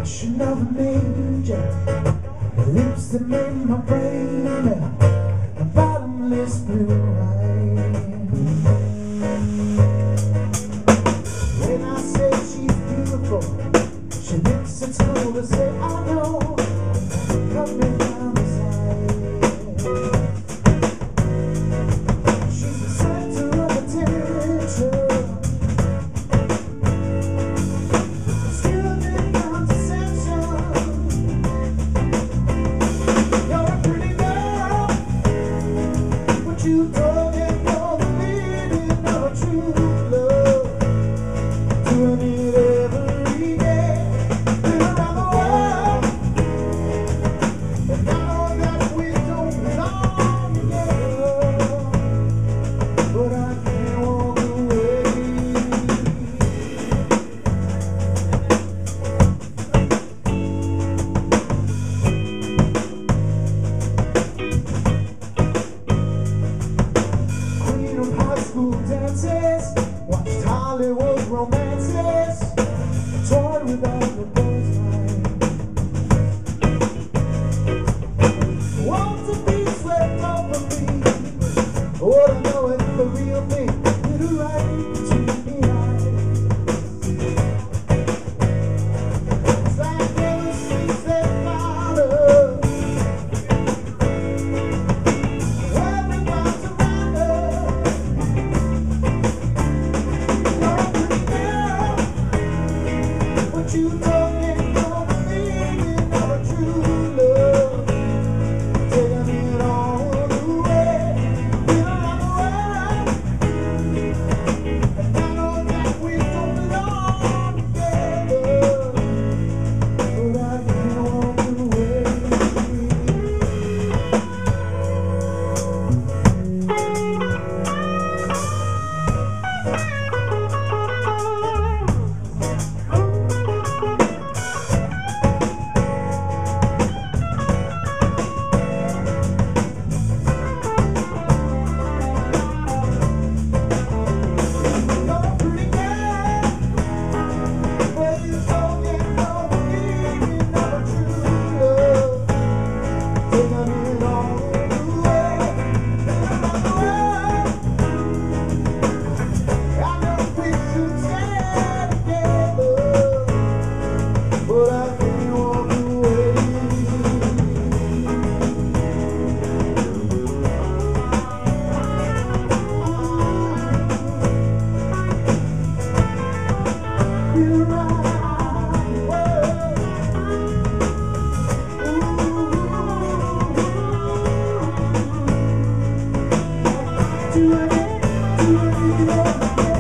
should never made you. The lips that made my brain melt, a bottomless blue wine. When I say she's beautiful, she thinks it's cool to say I know. Coming down the side, she's the center of attention. You told me you're the meaning of a true love, doing it every day, been around the world, and I know that we don't belong together, but I can't walk away. School dances, watched Hollywood romances, toyed with all the boys' mind. Want to be swept over me, oh, I know it's the real thing, little right between the eyes. It's like the streets that follow, everyone's around us. You told me you're the meaning of a true love, taking it all the way, been around the world, and I know that we don't belong together, but I can't walk away. Do it,